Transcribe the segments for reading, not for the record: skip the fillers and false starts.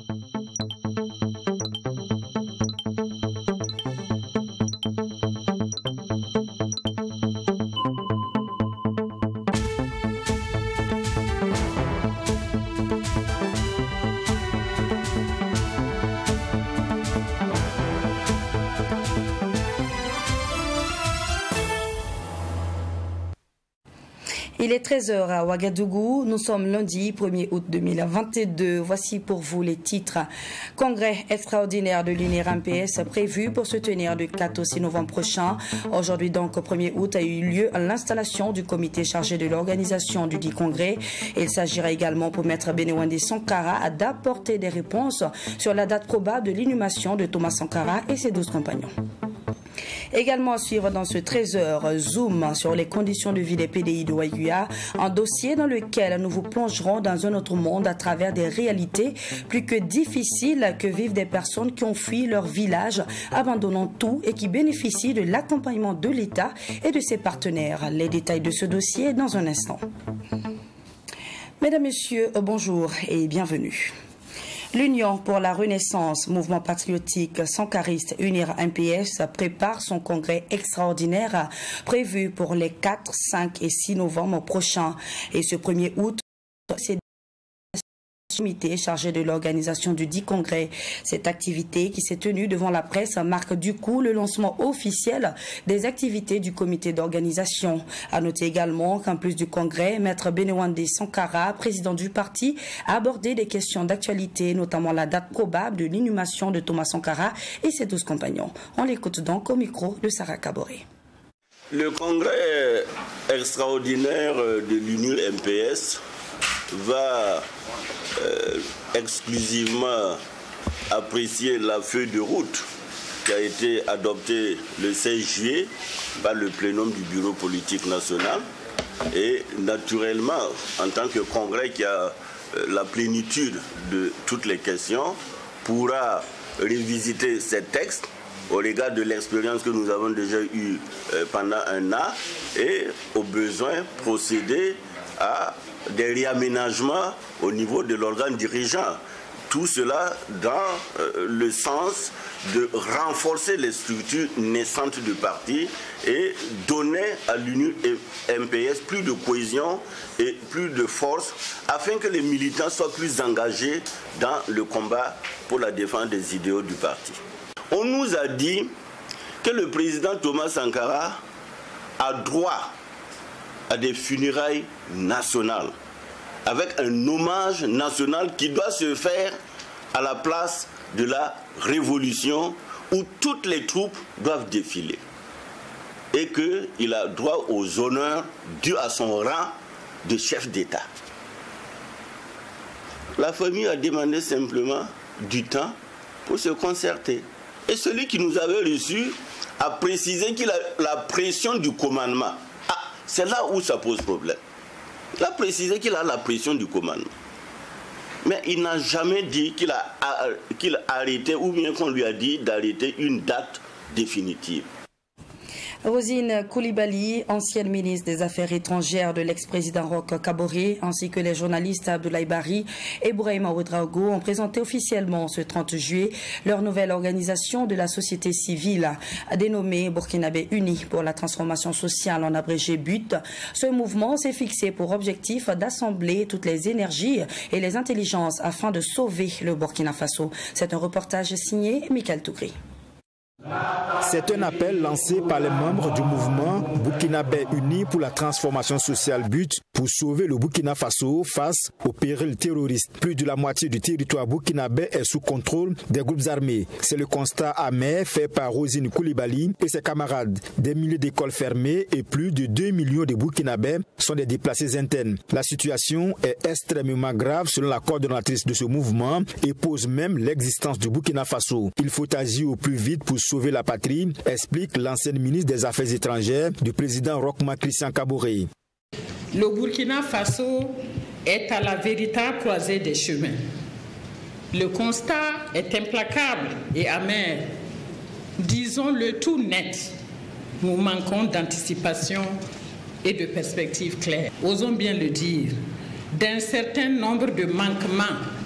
Il est 13h à Ouagadougou. Nous sommes lundi 1er août 2022. Voici pour vous les titres. Congrès extraordinaire de l'UNIR-MPS prévu pour se tenir du 4 au 6 novembre prochain. Aujourd'hui donc, au 1er août, a eu lieu l'installation du comité chargé de l'organisation du dit congrès. Il s'agira également pour Maître Benewandi Sankara d'apporter des réponses sur la date probable de l'inhumation de Thomas Sankara et ses 12 compagnons. Également à suivre dans ce 13h, zoom sur les conditions de vie des PDI de Waiguya, un dossier dans lequel nous vous plongerons dans un autre monde à travers des réalités plus que difficiles que vivent des personnes qui ont fui leur village, abandonnant tout et qui bénéficient de l'accompagnement de l'État et de ses partenaires. Les détails de ce dossier dans un instant. Mesdames, Messieurs, bonjour et bienvenue. L'Union pour la Renaissance, mouvement patriotique sankariste UNIR-MPS, prépare son congrès extraordinaire prévu pour les 4, 5 et 6 novembre prochains. Et ce 1er août, c'est le comité chargé de l'organisation du dit congrès. Cette activité qui s'est tenue devant la presse marque du coup le lancement officiel des activités du comité d'organisation. À noter également qu'en plus du congrès, Maître Benewandi Sankara, président du parti, a abordé des questions d'actualité, notamment la date probable de l'inhumation de Thomas Sankara et ses 12 compagnons. On l'écoute donc au micro de Sarah Kaboré. Le congrès extraordinaire de l'UNIR-MPS va exclusivement apprécier la feuille de route qui a été adoptée le 16 juillet par le plénum du bureau politique national et naturellement en tant que congrès qui a la plénitude de toutes les questions pourra revisiter ces textes au regard de l'expérience que nous avons déjà eue pendant un an et au besoin procéder à des réaménagements au niveau de l'organe dirigeant. Tout cela dans le sens de renforcer les structures naissantes du parti et donner à l'UNIR-MPS plus de cohésion et plus de force afin que les militants soient plus engagés dans le combat pour la défense des idéaux du parti. On nous a dit que le président Thomas Sankara a droit à des funérailles nationales, avec un hommage national qui doit se faire à la place de la révolution où toutes les troupes doivent défiler. Et qu'il a droit aux honneurs dus à son rang de chef d'État. La famille a demandé simplement du temps pour se concerter. Et celui qui nous avait reçus a précisé qu'il a la pression du commandement. C'est là où ça pose problème. Il a précisé qu'il a la pression du commandement. Mais il n'a jamais dit qu'il a arrêté ou bien qu'on lui a dit d'arrêter une date définitive. Rosine Koulibaly, ancienne ministre des Affaires étrangères de l'ex-président Roch Kaboré, ainsi que les journalistes Abdoulaye Bari et Bouraïma Ouedraogo ont présenté officiellement ce 30 juillet leur nouvelle organisation de la société civile, dénommée Burkinabé Uni pour la transformation sociale en abrégé BUT. Ce mouvement s'est fixé pour objectif d'assembler toutes les énergies et les intelligences afin de sauver le Burkina Faso. C'est un reportage signé Michael Tougri. C'est un appel lancé par les membres du mouvement Burkinabé Uni pour la transformation sociale BUT pour sauver le Burkina Faso face au péril terroriste. Plus de la moitié du territoire burkinabé est sous contrôle des groupes armés. C'est le constat amer fait par Rosine Koulibaly et ses camarades. Des milliers d'écoles fermées et plus de 2 millions de Burkinabés sont des déplacés internes. La situation est extrêmement grave selon la coordonnatrice de ce mouvement et pose même l'existence du Burkina Faso. Il faut agir au plus vite pour sauver la patrie, explique l'ancienne ministre des Affaires étrangères du président Roch Christian Kaboré. Le Burkina Faso est à la véritable croisée des chemins. Le constat est implacable et amer. Disons-le tout net, nous manquons d'anticipation et de perspectives claires. Osons bien le dire, d'un certain nombre de manquements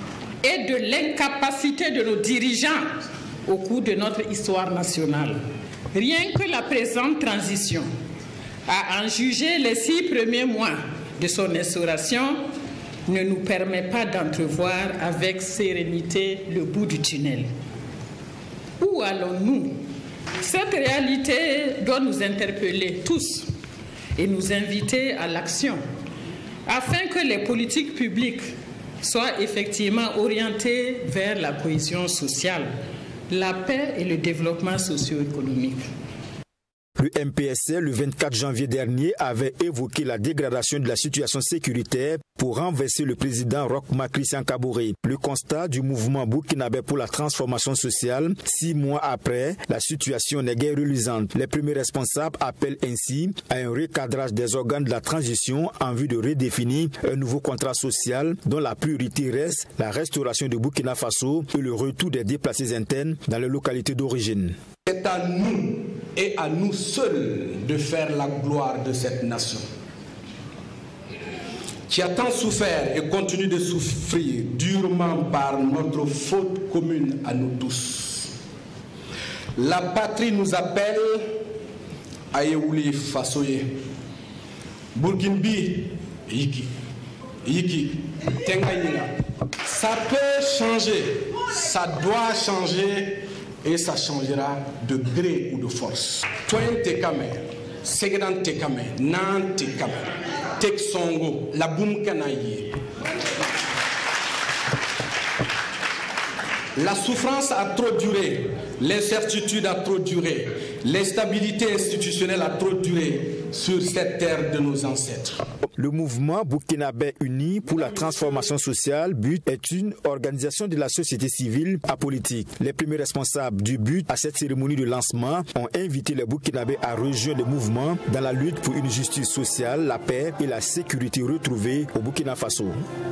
et de l'incapacité de nos dirigeants au cours de notre histoire nationale. Rien que la présente transition, à en juger les 6 premiers mois de son instauration, ne nous permet pas d'entrevoir avec sérénité le bout du tunnel. Où allons-nous? Cette réalité doit nous interpeller tous et nous inviter à l'action, afin que les politiques publiques soient effectivement orientées vers la cohésion sociale, la paix et le développement socio-économique. Le MPSC, le 24 janvier dernier, avait évoqué la dégradation de la situation sécuritaire pour renverser le président Roch-Marc Christian Kaboré. Le constat du mouvement burkinabé pour la transformation sociale, 6 mois après, la situation n'est guère reluisante. Les premiers responsables appellent ainsi à un recadrage des organes de la transition en vue de redéfinir un nouveau contrat social dont la priorité reste la restauration du Burkina Faso et le retour des déplacés internes dans les localités d'origine. C'est à nous et à nous seuls de faire la gloire de cette nation qui a tant souffert et continue de souffrir durement par notre faute commune à nous tous. La patrie nous appelle à Yeouli Fasoye. Burkinbi, Yiki, Tengayina. Ça peut changer, ça doit changer. Et ça changera de gré ou de force. Toyen tekame, segedan tekame, nan tekame, tek songo, la boum kanaye. La souffrance a trop duré, l'incertitude a trop duré, l'instabilité institutionnelle a trop duré sur cette terre de nos ancêtres. Le mouvement burkinabé uni pour la transformation sociale, BUT, est une organisation de la société civile apolitique. Les premiers responsables du BUT à cette cérémonie de lancement ont invité les burkinabés à rejoindre le mouvement dans la lutte pour une justice sociale, la paix et la sécurité retrouvée au Burkina Faso.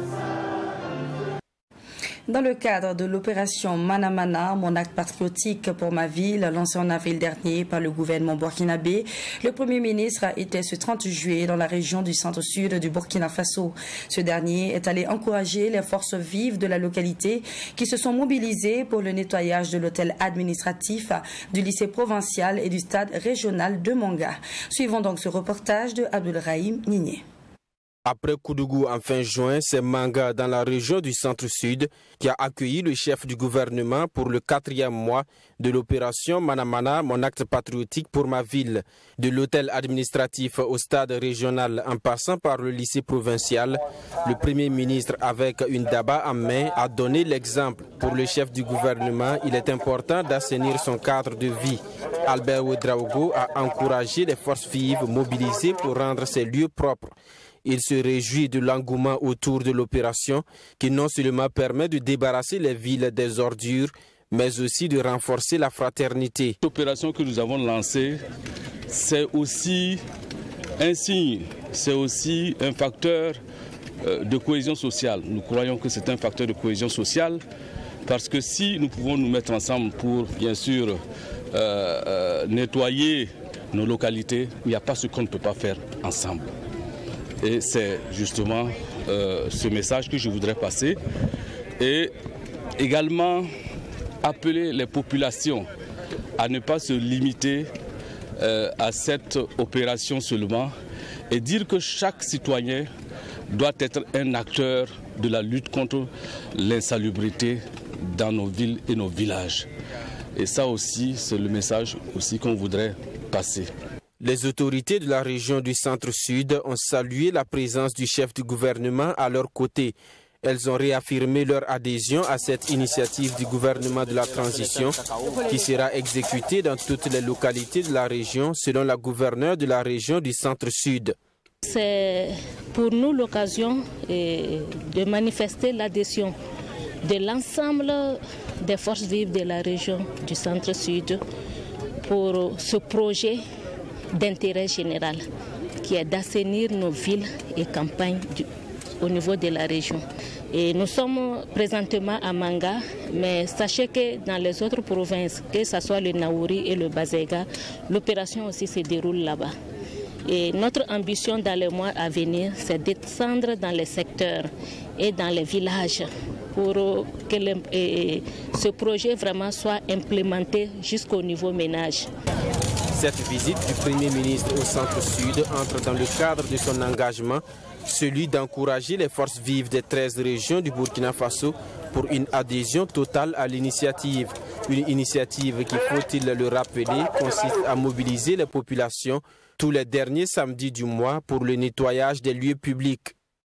Dans le cadre de l'opération Manamana, mon acte patriotique pour ma ville, lancée en avril dernier par le gouvernement burkinabé, le Premier ministre était ce 30 juillet dans la région du centre-sud du Burkina Faso. Ce dernier est allé encourager les forces vives de la localité qui se sont mobilisées pour le nettoyage de l'hôtel administratif, du lycée provincial et du stade régional de Manga. Suivons donc ce reportage de Abdelrahim Nigné. Après Koudougou en fin juin, c'est Manga dans la région du centre-sud qui a accueilli le chef du gouvernement pour le 4e mois de l'opération Manamana, mon acte patriotique pour ma ville. De l'hôtel administratif au stade régional en passant par le lycée provincial, le Premier ministre avec une daba en main a donné l'exemple. Pour le chef du gouvernement, il est important d'assainir son cadre de vie. Albert Ouedraogo a encouragé les forces vives mobilisées pour rendre ces lieux propres. Il se réjouit de l'engouement autour de l'opération qui non seulement permet de débarrasser les villes des ordures, mais aussi de renforcer la fraternité. L'opération que nous avons lancée, c'est aussi un signe, c'est aussi un facteur de cohésion sociale. Nous croyons que c'est un facteur de cohésion sociale parce que si nous pouvons nous mettre ensemble pour, bien sûr, nettoyer nos localités, il n'y a pas ce qu'on ne peut pas faire ensemble. Et c'est justement ce message que je voudrais passer et également appeler les populations à ne pas se limiter à cette opération seulement et dire que chaque citoyen doit être un acteur de la lutte contre l'insalubrité dans nos villes et nos villages. Et ça aussi, c'est le message aussi qu'on voudrait passer. Les autorités de la région du centre-sud ont salué la présence du chef du gouvernement à leur côté. Elles ont réaffirmé leur adhésion à cette initiative du gouvernement de la transition qui sera exécutée dans toutes les localités de la région selon la gouverneure de la région du centre-sud. C'est pour nous l'occasion de manifester l'adhésion de l'ensemble des forces vives de la région du centre-sud pour ce projet d'intérêt général qui est d'assainir nos villes et campagnes au niveau de la région. Et nous sommes présentement à Manga, mais sachez que dans les autres provinces, que ce soit le Naouri et le Bazega, l'opération aussi se déroule là-bas. Et notre ambition dans les mois à venir, c'est de descendre dans les secteurs et dans les villages pour que ce projet vraiment soit implémenté jusqu'au niveau ménage. Cette visite du Premier ministre au Centre-Sud entre dans le cadre de son engagement, celui d'encourager les forces vives des 13 régions du Burkina Faso pour une adhésion totale à l'initiative. Une initiative qui, faut-il le rappeler, consiste à mobiliser les populations tous les derniers samedis du mois pour le nettoyage des lieux publics.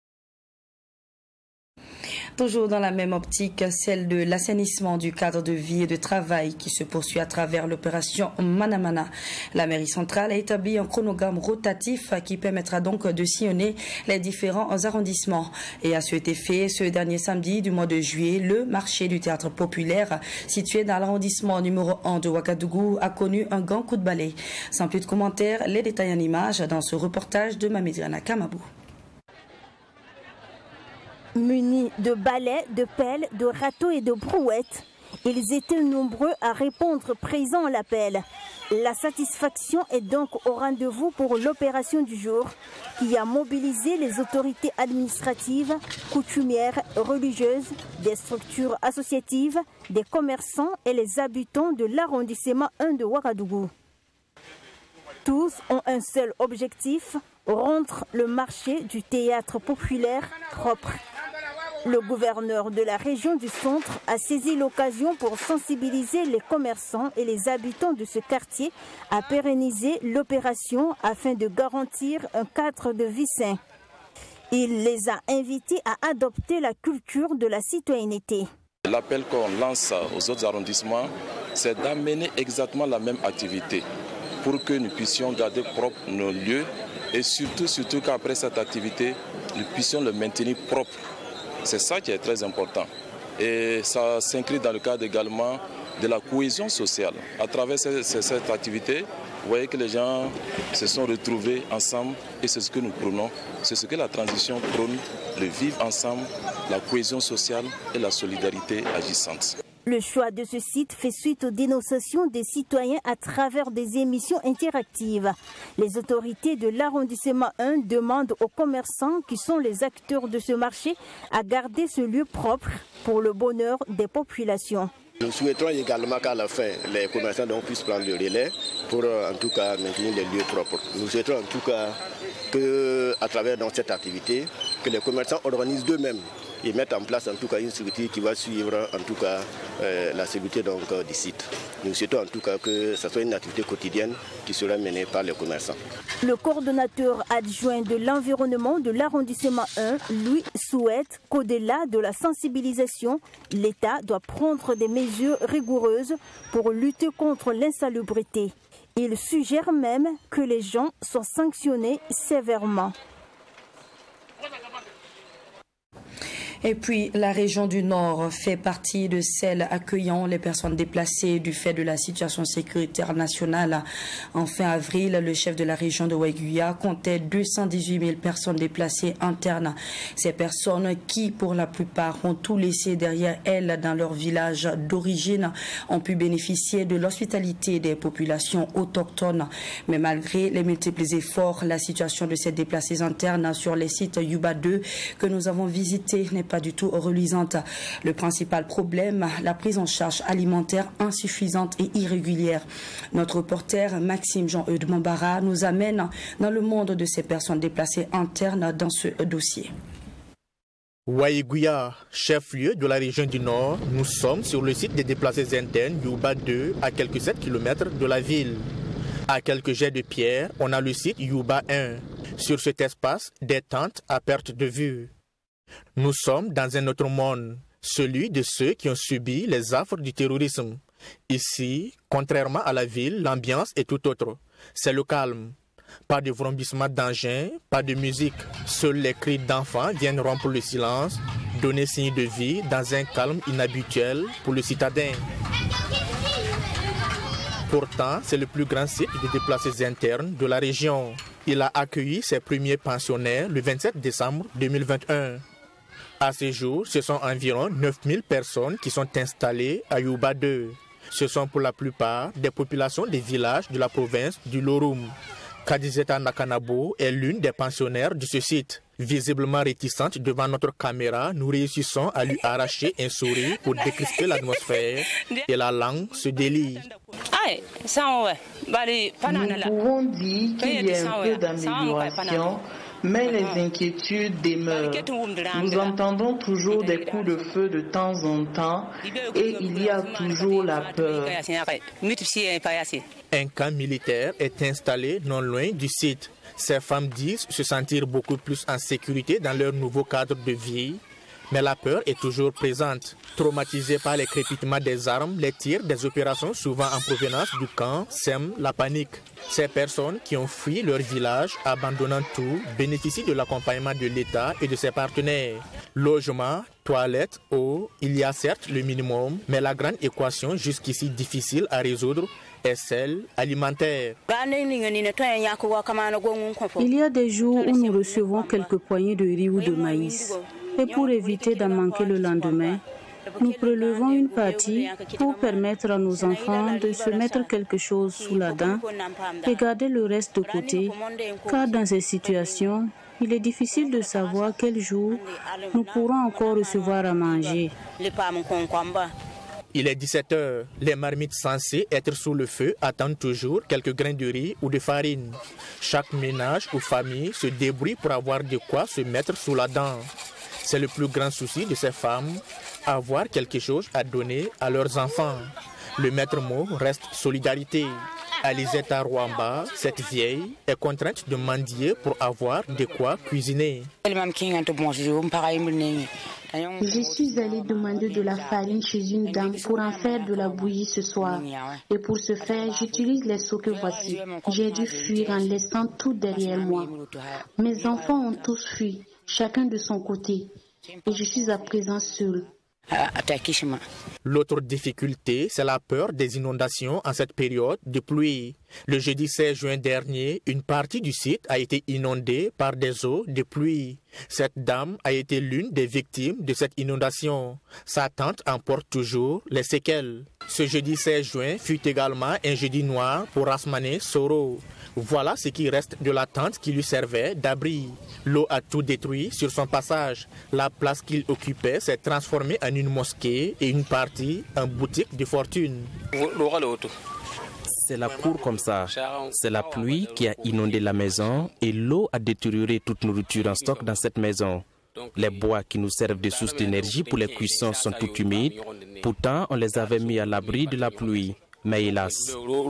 Toujours dans la même optique, celle de l'assainissement du cadre de vie et de travail qui se poursuit à travers l'opération Manamana. La mairie centrale a établi un chronogramme rotatif qui permettra donc de sillonner les différents arrondissements. Et à cet effet, ce dernier samedi du mois de juillet, le marché du théâtre populaire situé dans l'arrondissement numéro 1 de Ouagadougou a connu un grand coup de balai. Sans plus de commentaires, les détails en images dans ce reportage de Mamediana Kamabou. Munis de balais, de pelles, de râteaux et de brouettes, ils étaient nombreux à répondre présents à l'appel. La satisfaction est donc au rendez-vous pour l'opération du jour qui a mobilisé les autorités administratives, coutumières, religieuses, des structures associatives, des commerçants et les habitants de l'arrondissement 1 de Ouagadougou. Tous ont un seul objectif, rendre le marché du théâtre populaire propre. Le gouverneur de la région du centre a saisi l'occasion pour sensibiliser les commerçants et les habitants de ce quartier à pérenniser l'opération afin de garantir un cadre de vie sain. Il les a invités à adopter la culture de la citoyenneté. L'appel qu'on lance aux autres arrondissements, c'est d'amener exactement la même activité pour que nous puissions garder propre nos lieux et surtout qu'après cette activité, nous puissions le maintenir propre. C'est ça qui est très important. Et ça s'inscrit dans le cadre également de la cohésion sociale. À travers cette activité, vous voyez que les gens se sont retrouvés ensemble et c'est ce que nous prônons. C'est ce que la transition prône, le vivre ensemble, la cohésion sociale et la solidarité agissante. Le choix de ce site fait suite aux dénonciations des citoyens à travers des émissions interactives. Les autorités de l'arrondissement 1 demandent aux commerçants qui sont les acteurs de ce marché à garder ce lieu propre pour le bonheur des populations. Nous souhaitons également qu'à la fin, les commerçants puissent prendre le relais pour en tout cas maintenir les lieux propres. Nous souhaitons en tout cas qu'à travers cette activité, que les commerçants organisent d'eux-mêmes et mettent en place en tout cas une structure qui va suivre en tout cas la sécurité du site. Nous souhaitons en tout cas que ce soit une activité quotidienne qui sera menée par les commerçants. Le coordonnateur adjoint de l'environnement de l'arrondissement 1, lui, souhaite qu'au-delà de la sensibilisation, l'État doit prendre des mesures rigoureuses pour lutter contre l'insalubrité. Il suggère même que les gens soient sanctionnés sévèrement. Et puis, la région du Nord fait partie de celles accueillant les personnes déplacées du fait de la situation sécuritaire nationale. En fin avril, le chef de la région de Ouaguia comptait 218 000 personnes déplacées internes. Ces personnes qui, pour la plupart, ont tout laissé derrière elles dans leur village d'origine, ont pu bénéficier de l'hospitalité des populations autochtones. Mais malgré les multiples efforts, la situation de ces déplacés internes sur les sites Yuba 2 que nous avons visités n'est pas du tout reluisante. Le principal problème, la prise en charge alimentaire insuffisante et irrégulière. Notre reporter Maxime Jean-Eudes Mombara nous amène dans le monde de ces personnes déplacées internes dans ce dossier. Ouaguia, chef-lieu de la région du Nord, nous sommes sur le site des déplacés internes Yuba 2 à quelques 7 km de la ville. À quelques jets de pierre, on a le site Yuba 1. Sur cet espace, des tentes à perte de vue. Nous sommes dans un autre monde, celui de ceux qui ont subi les affres du terrorisme. Ici, contrairement à la ville, l'ambiance est tout autre. C'est le calme. Pas de vrombissement d'engins, pas de musique. Seuls les cris d'enfants viennent rompre le silence, donner signe de vie dans un calme inhabituel pour le citadin. Pourtant, c'est le plus grand site de déplacés internes de la région. Il a accueilli ses premiers pensionnaires le 27 décembre 2021. À ce jour, ce sont environ 9000 personnes qui sont installées à Yuba 2. Ce sont pour la plupart des populations des villages de la province du Loroum. Kadizeta Nakanabo est l'une des pensionnaires de ce site. Visiblement réticente devant notre caméra, nous réussissons à lui arracher un sourire pour décrisper l'atmosphère et la langue se délie. Nous pouvons dire qu'il y a un peu d'amélioration, mais les inquiétudes demeurent. Nous entendons toujours des coups de feu de temps en temps et il y a toujours la peur. Un camp militaire est installé non loin du site. Ces femmes disent se sentir beaucoup plus en sécurité dans leur nouveau cadre de vie. Mais la peur est toujours présente. Traumatisées par les crépitements des armes, les tirs des opérations souvent en provenance du camp sèment la panique. Ces personnes qui ont fui leur village, abandonnant tout, bénéficient de l'accompagnement de l'État et de ses partenaires. Logement, toilettes, eau, il y a certes le minimum, mais la grande équation jusqu'ici difficile à résoudre est celle alimentaire. Il y a des jours où nous recevons quelques poignées de riz ou de maïs. Et pour éviter d'en manquer le lendemain, nous prélevons une partie pour permettre à nos enfants de se mettre quelque chose sous la dent et garder le reste de côté, car dans ces situations, il est difficile de savoir quel jour nous pourrons encore recevoir à manger. Il est 17h. Les marmites censées être sous le feu attendent toujours quelques grains de riz ou de farine. Chaque ménage ou famille se débrouille pour avoir de quoi se mettre sous la dent. C'est le plus grand souci de ces femmes, avoir quelque chose à donner à leurs enfants. Le maître mot reste solidarité. Alizeta Rwamba, cette vieille, est contrainte de mendier pour avoir de quoi cuisiner. Je suis allée demander de la farine chez une dame pour en faire de la bouillie ce soir. Et pour ce faire, j'utilise les seaux que voici. J'ai dû fuir en laissant tout derrière moi. Mes enfants ont tous fui, chacun de son côté. Et je suis à présent seule. L'autre difficulté, c'est la peur des inondations en cette période de pluie. Le jeudi 16 juin dernier, une partie du site a été inondée par des eaux de pluie. Cette dame a été l'une des victimes de cette inondation. Sa tante en porte toujours les séquelles. Ce jeudi 16 juin fut également un jeudi noir pour Rasmane Soro. Voilà ce qui reste de la tente qui lui servait d'abri. L'eau a tout détruit sur son passage. La place qu'il occupait s'est transformée en une mosquée et une partie en boutique de fortune. C'est la cour comme ça. C'est la pluie qui a inondé la maison et l'eau a détérioré toute nourriture en stock dans cette maison. Les bois qui nous servent de source d'énergie pour les cuissons sont tout humides. Pourtant, on les avait mis à l'abri de la pluie. Mais hélas.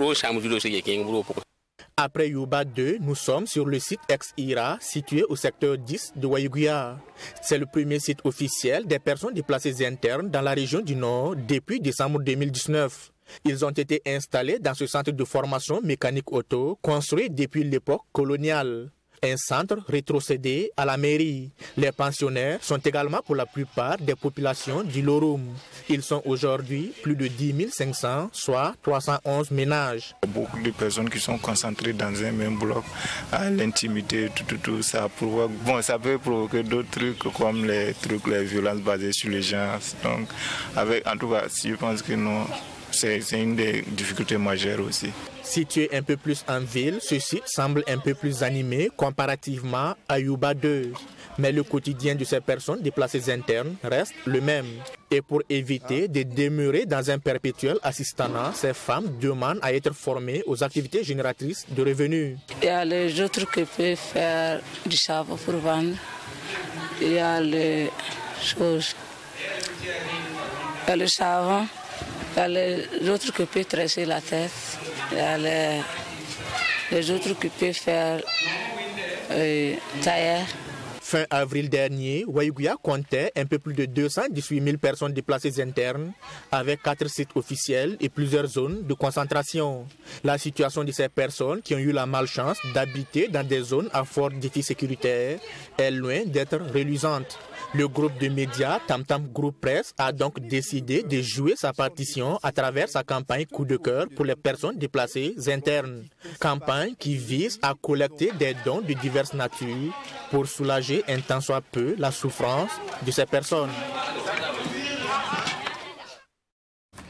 Après Yuba 2, nous sommes sur le site ex-IRA situé au secteur 10 de Waiguya. C'est le premier site officiel des personnes déplacées internes dans la région du Nord depuis décembre 2019. Ils ont été installés dans ce centre de formation mécanique auto construit depuis l'époque coloniale. Un centre rétrocédé à la mairie. Les pensionnaires sont également pour la plupart des populations du Lorum. Ils sont aujourd'hui plus de 10 500, soit 311 ménages. Beaucoup de personnes qui sont concentrées dans un même bloc, à l'intimité, tout ça provoque. Bon, ça peut provoquer d'autres trucs comme les violences basées sur les gens. Donc, en tout cas, je pense que non. C'est une des difficultés majeures aussi. Situé un peu plus en ville, ce site semble un peu plus animé comparativement à Yuba 2. Mais le quotidien de ces personnes déplacées internes reste le même. Et pour éviter de demeurer dans un perpétuel assistanat, ces femmes demandent à être formées aux activités génératrices de revenus. Il y a les autres qui peuvent faire du savon pour vendre. Il y a les choses. Il y a le savon. Il y a les autres qui peuvent tresser la tête. Il y a les autres qui peuvent faire tailleur. Fin avril dernier, Waiguya comptait un peu plus de 218 000 personnes déplacées internes avec 4 sites officiels et plusieurs zones de concentration. La situation de ces personnes qui ont eu la malchance d'habiter dans des zones à fort défi sécuritaire est loin d'être reluisante. Le groupe de médias Tam Tam Group Press a donc décidé de jouer sa partition à travers sa campagne Coup de cœur pour les personnes déplacées internes. Campagne qui vise à collecter des dons de diverses natures pour soulager un tant soit peu la souffrance de ces personnes.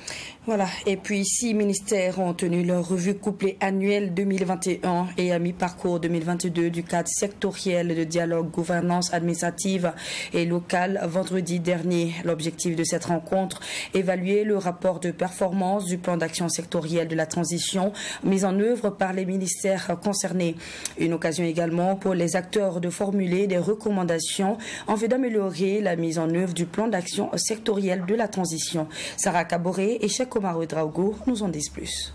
Voilà, et puis 6 ministères ont tenu leur revue couplée annuelle 2021 et à mi-parcours 2022 du cadre sectoriel de dialogue gouvernance administrative et locale vendredi dernier. L'objectif de cette rencontre, évaluer le rapport de performance du plan d'action sectoriel de la transition mis en œuvre par les ministères concernés. Une occasion également pour les acteurs de formuler des recommandations en vue d'améliorer la mise en œuvre du plan d'action sectoriel de la transition. Sarah Kaboré et Cheikh Omar Ouedraogo nous en disent plus.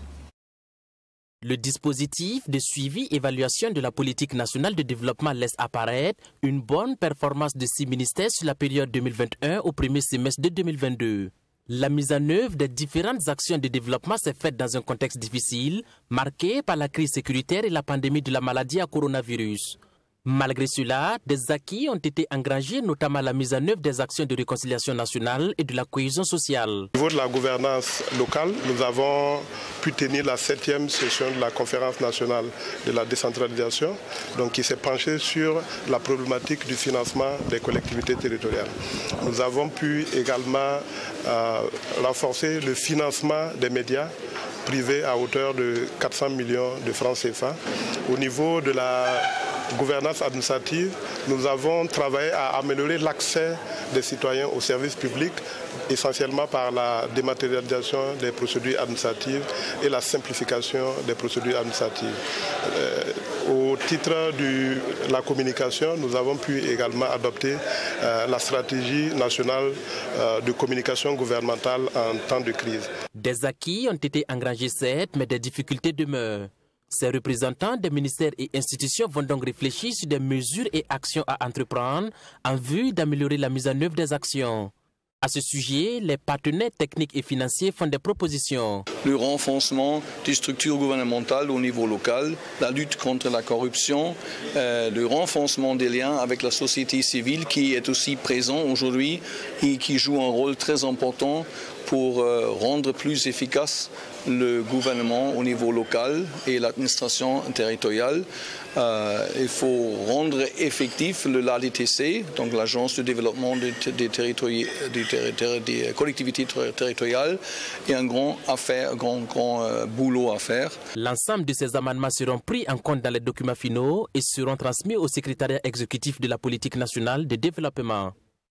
Le dispositif de suivi-évaluation de la politique nationale de développement laisse apparaître une bonne performance de 6 ministères sur la période 2021 au premier semestre de 2022. La mise en œuvre des différentes actions de développement s'est faite dans un contexte difficile, marqué par la crise sécuritaire et la pandémie de la maladie à coronavirus. Malgré cela, des acquis ont été engrangés, notamment la mise en œuvre des actions de réconciliation nationale et de la cohésion sociale. Au niveau de la gouvernance locale, nous avons pu tenir la 7e session de la conférence nationale de la décentralisation, donc qui s'est penchée sur la problématique du financement des collectivités territoriales. Nous avons pu également renforcer le financement des médias privés à hauteur de 400 millions de francs CFA. Au niveau de la gouvernance administrative, nous avons travaillé à améliorer l'accès des citoyens aux services publics, essentiellement par la dématérialisation des procédures administratives et la simplification des procédures administratives. Au titre de la communication, nous avons pu également adopter la stratégie nationale de communication gouvernementale en temps de crise. Des acquis ont été engrangés certes, mais des difficultés demeurent. Ces représentants des ministères et institutions vont donc réfléchir sur des mesures et actions à entreprendre en vue d'améliorer la mise en œuvre des actions. À ce sujet, les partenaires techniques et financiers font des propositions. Le renforcement des structures gouvernementales au niveau local, la lutte contre la corruption, le renforcement des liens avec la société civile qui est aussi présent aujourd'hui et qui joue un rôle très important pour rendre plus efficace le gouvernement au niveau local et l'administration territoriale. Il faut rendre effectif le LADTC, donc l'Agence de développement des collectivités territoriales, et un grand boulot à faire. L'ensemble de ces amendements seront pris en compte dans les documents finaux et seront transmis au secrétariat exécutif de la politique nationale de développement.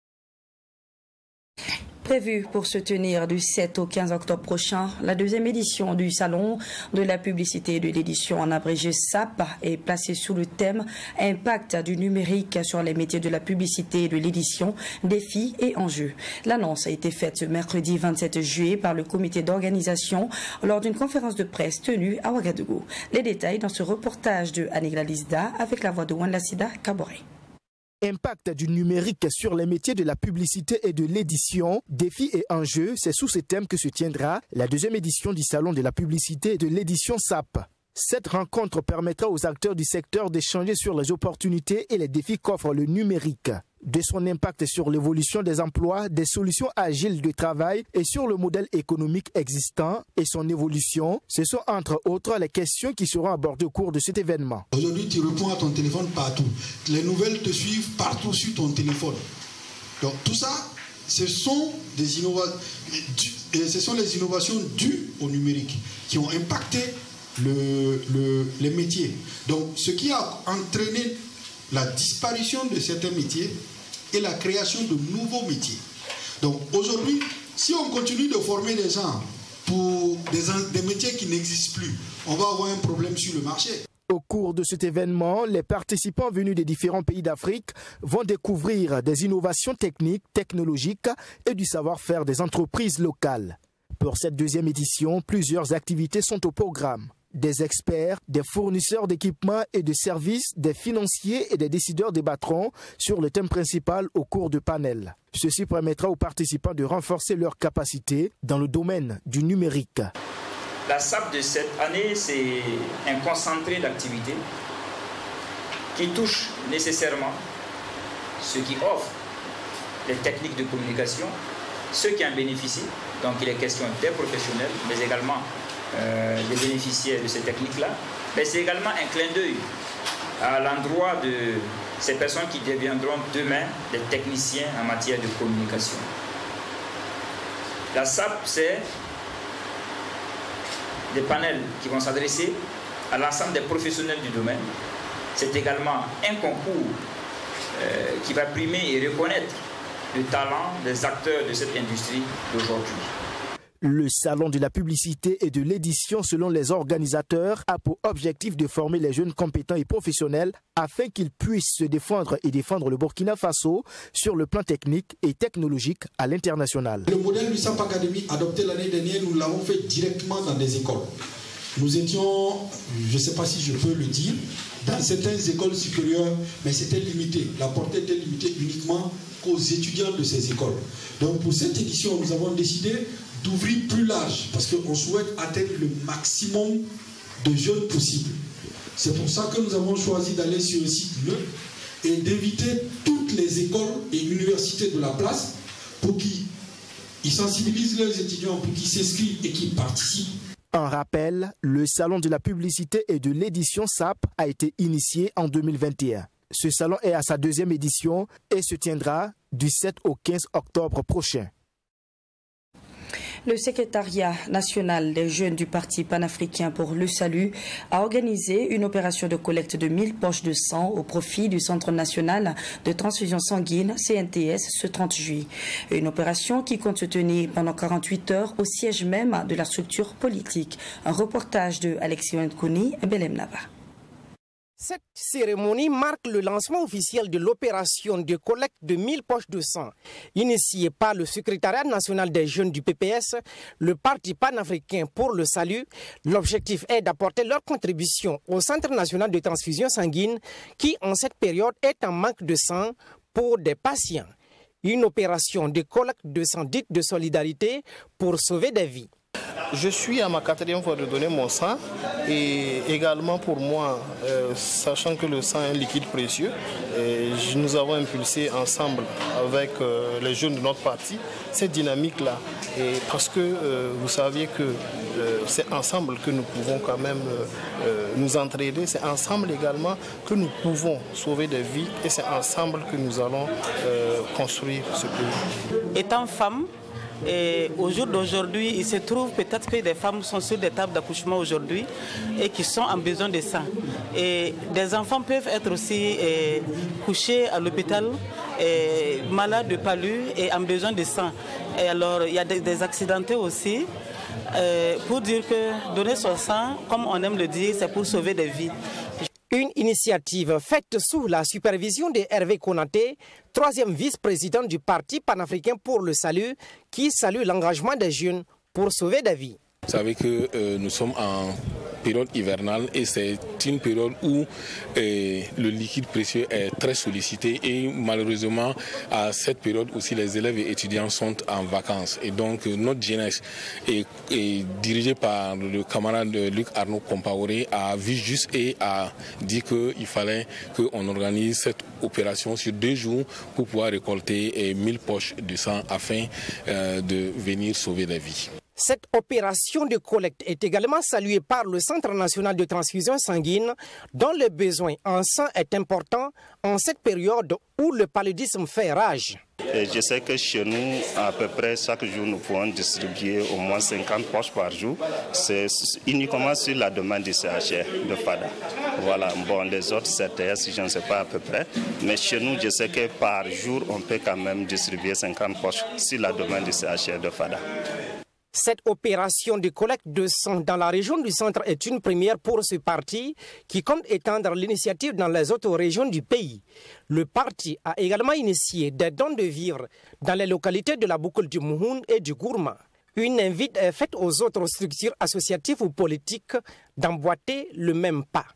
Prévu pour se tenir du 7 au 15 octobre prochain, la 2e édition du Salon de la publicité et de l'édition en abrégé SAP est placée sous le thème « Impact du numérique sur les métiers de la publicité et de l'édition, défis et enjeux ». L'annonce a été faite ce mercredi 27 juillet par le comité d'organisation lors d'une conférence de presse tenue à Ouagadougou. Les détails dans ce reportage de Anigla Lisda avec la voix de Wanlasida Kaboré. Impact du numérique sur les métiers de la publicité et de l'édition, défis et enjeux, c'est sous ce thème que se tiendra la 2e édition du Salon de la publicité et de l'édition SAP. Cette rencontre permettra aux acteurs du secteur d'échanger sur les opportunités et les défis qu'offre le numérique, de son impact sur l'évolution des emplois, des solutions agiles de travail et sur le modèle économique existant et son évolution. Ce sont entre autres les questions qui seront abordées au cours de cet événement. Aujourd'hui, tu réponds à ton téléphone partout. Les nouvelles te suivent partout sur ton téléphone. Donc tout ça, ce sont les innovations dues au numérique qui ont impacté les métiers. Donc ce qui a entraîné la disparition de certains métiers et la création de nouveaux métiers. Donc aujourd'hui, si on continue de former des gens pour des métiers qui n'existent plus, on va avoir un problème sur le marché. Au cours de cet événement, les participants venus des différents pays d'Afrique vont découvrir des innovations techniques, technologiques et du savoir-faire des entreprises locales. Pour cette 2e édition, plusieurs activités sont au programme. Des experts, des fournisseurs d'équipements et de services, des financiers et des décideurs débattront sur le thème principal au cours de panels. Ceci permettra aux participants de renforcer leurs capacités dans le domaine du numérique. La SAP de cette année, c'est un concentré d'activités qui touche nécessairement ceux qui offrent les techniques de communication, ceux qui en bénéficient, donc il est question des professionnels, mais également les bénéficiaires de ces techniques-là, mais c'est également un clin d'œil à l'endroit de ces personnes qui deviendront demain des techniciens en matière de communication. La SAP, c'est des panels qui vont s'adresser à l'ensemble des professionnels du domaine. C'est également un concours qui va primer et reconnaître le talent des acteurs de cette industrie d'aujourd'hui. Le salon de la publicité et de l'édition, selon les organisateurs, a pour objectif de former les jeunes compétents et professionnels afin qu'ils puissent se défendre et défendre le Burkina Faso sur le plan technique et technologique à l'international. Le modèle du SAP Academy adopté l'année dernière, nous l'avons fait directement dans des écoles. Nous étions, je ne sais pas si je peux le dire, dans certaines écoles supérieures, mais c'était limité. La portée était limitée uniquement aux étudiants de ces écoles. Donc pour cette édition, nous avons décidé d'ouvrir plus large, parce qu'on souhaite atteindre le maximum de jeunes possible. C'est pour ça que nous avons choisi d'aller sur le site neutre et d'inviter toutes les écoles et universités de la place pour qu'ils sensibilisent leurs étudiants, pour qu'ils s'inscrivent et qu'ils participent. En rappel, le salon de la publicité et de l'édition SAP a été initié en 2021. Ce salon est à sa deuxième édition et se tiendra du 7 au 15 octobre prochain. Le secrétariat national des jeunes du Parti panafricain pour le salut a organisé une opération de collecte de 1000 poches de sang au profit du Centre national de transfusion sanguine CNTS ce 30 juillet. Une opération qui compte se tenir pendant 48 heures au siège même de la structure politique. Un reportage de Alexis Nkouni et Belem Naba. Cette cérémonie marque le lancement officiel de l'opération de collecte de 1000 poches de sang. Initiée par le secrétariat national des jeunes du PPS, le Parti panafricain pour le salut, l'objectif est d'apporter leur contribution au Centre national de transfusion sanguine qui, en cette période, est en manque de sang pour des patients. Une opération de collecte de sang dite de solidarité pour sauver des vies. Je suis à ma 4e fois de donner mon sang et également pour moi, sachant que le sang est un liquide précieux, nous avons impulsé ensemble avec les jeunes de notre parti cette dynamique-là. Parce que vous saviez que c'est ensemble que nous pouvons quand même nous entraider, c'est ensemble également que nous pouvons sauver des vies et c'est ensemble que nous allons construire ce pays. Étant femme, et au jour d'aujourd'hui, il se trouve peut-être que des femmes sont sur des tables d'accouchement aujourd'hui et qui sont en besoin de sang. Et des enfants peuvent être aussi couchés à l'hôpital, malades de palu et en besoin de sang. Et alors, il y a des accidentés aussi. Pour dire que donner son sang, comme on aime le dire, c'est pour sauver des vies. Une initiative faite sous la supervision de Hervé Konaté, 3e vice-président du Parti panafricain pour le salut, qui salue l'engagement des jeunes pour sauver des vies. Vous savez que nous sommes en période hivernale et c'est une période où le liquide précieux est très sollicité et malheureusement à cette période aussi les élèves et étudiants sont en vacances et donc notre jeunesse est dirigée par le camarade Luc Arnaud Compaoré a vu juste et a dit qu'il fallait qu'on organise cette opération sur 2 jours pour pouvoir récolter 1000 poches de sang afin de venir sauver des vies. Cette opération de collecte est également saluée par le Centre national de transfusion sanguine, dont le besoin en sang est important en cette période où le paludisme fait rage. Et je sais que chez nous, à peu près chaque jour, nous pouvons distribuer au moins 50 poches par jour. C'est uniquement sur la demande du CHR de FADA. Voilà, bon, les autres CTS, je ne sais pas à peu près. Mais chez nous, je sais que par jour, on peut quand même distribuer 50 poches sur la demande du CHR de FADA. Cette opération de collecte de sang dans la région du centre est une première pour ce parti qui compte étendre l'initiative dans les autres régions du pays. Le parti a également initié des dons de vivres dans les localités de la boucle du Mouhoun et du Gourma. Une invite est faite aux autres structures associatives ou politiques d'emboîter le même pas.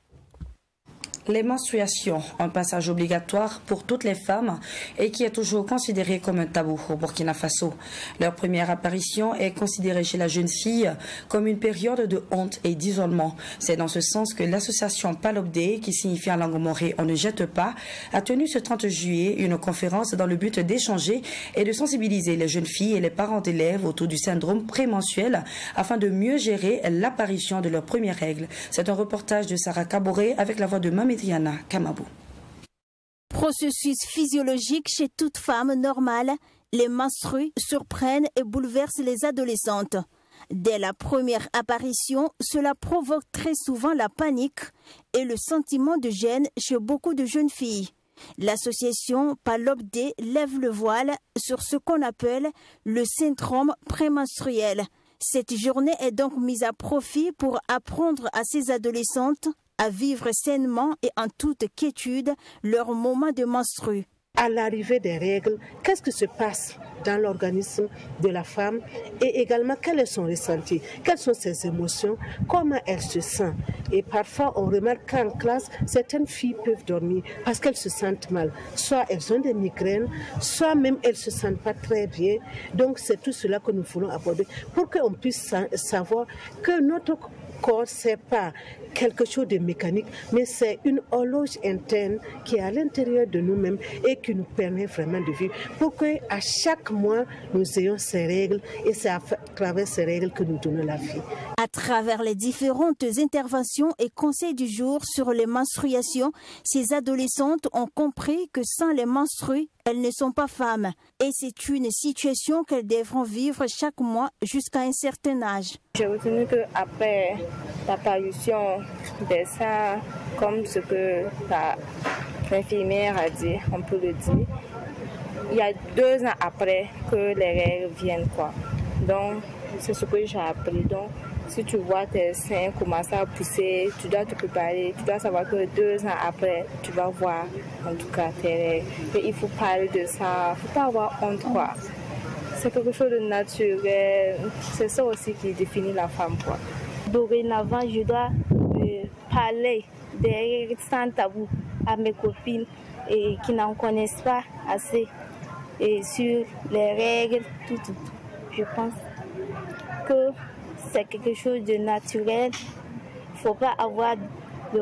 Les menstruations, un passage obligatoire pour toutes les femmes et qui est toujours considéré comme un tabou au Burkina Faso. Leur première apparition est considérée chez la jeune fille comme une période de honte et d'isolement. C'est dans ce sens que l'association Palobdé, qui signifie en langue morée « on ne jette pas », a tenu ce 30 juillet une conférence dans le but d'échanger et de sensibiliser les jeunes filles et les parents d'élèves autour du syndrome prémenstruel afin de mieux gérer l'apparition de leurs premières règles. C'est un reportage de Sarah Kaboré avec la voix de Mamé Diana Kamabou. Processus physiologique chez toute femme normale, les menstrues surprennent et bouleversent les adolescentes. Dès la première apparition, cela provoque très souvent la panique et le sentiment de gêne chez beaucoup de jeunes filles. L'association PALOPD lève le voile sur ce qu'on appelle le syndrome prémenstruel. Cette journée est donc mise à profit pour apprendre à ces adolescentes à vivre sainement et en toute quiétude leur moment de menstru. À l'arrivée des règles, qu'est-ce qui se passe dans l'organisme de la femme et également quel est son ressenti, quelles sont ses émotions, comment elle se sent. Et parfois on remarque qu'en classe, certaines filles peuvent dormir parce qu'elles se sentent mal. Soit elles ont des migraines, soit même elles ne se sentent pas très bien. Donc c'est tout cela que nous voulons aborder pour qu'on puisse savoir que notre corps, ce n'est pas quelque chose de mécanique, mais c'est une horloge interne qui est à l'intérieur de nous-mêmes et qui nous permet vraiment de vivre. Pour qu'à chaque mois, nous ayons ces règles et c'est à travers ces règles que nous donnons la vie. À travers les différentes interventions et conseils du jour sur les menstruations, ces adolescentes ont compris que sans les menstrues, elles ne sont pas femmes. Et c'est une situation qu'elles devront vivre chaque mois jusqu'à un certain âge. J'ai retenu qu'après l'apparition des seins, comme ce que l'infirmière a dit, on peut le dire, il y a 2 ans après que les règles viennent, quoi. Donc, c'est ce que j'ai appris. Donc, si tu vois tes seins commencer à pousser, tu dois te préparer, tu dois savoir que 2 ans après, tu vas voir en tout cas tes règles. Et il faut parler de ça, il ne faut pas avoir honte, quoi. C'est quelque chose de naturel, c'est ça aussi qui définit la femme, quoi. Dorénavant, je dois parler des règles sans tabou à mes copines et qui n'en connaissent pas assez et sur les règles, tout. Je pense que c'est quelque chose de naturel. Il ne faut pas avoir de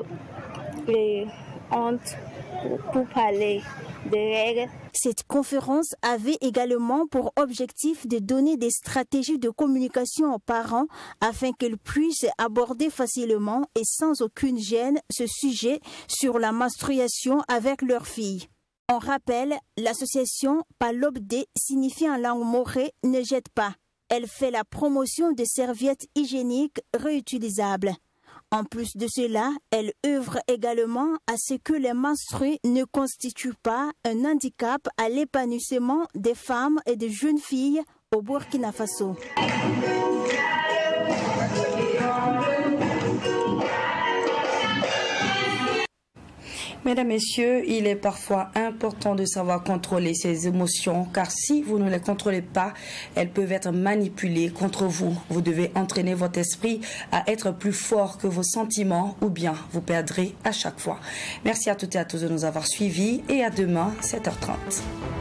honte pour parler des règles. Cette conférence avait également pour objectif de donner des stratégies de communication aux parents afin qu'ils puissent aborder facilement et sans aucune gêne ce sujet sur la menstruation avec leurs filles. On rappelle, l'association PALOPD signifie en langue morée « ne jette pas ». Elle fait la promotion de serviettes hygiéniques réutilisables. En plus de cela, elle œuvre également à ce que les menstrues ne constituent pas un handicap à l'épanouissement des femmes et des jeunes filles au Burkina Faso. Mesdames, Messieurs, il est parfois important de savoir contrôler ses émotions car si vous ne les contrôlez pas, elles peuvent être manipulées contre vous. Vous devez entraîner votre esprit à être plus fort que vos sentiments ou bien vous perdrez à chaque fois. Merci à toutes et à tous de nous avoir suivis et à demain, 7h30.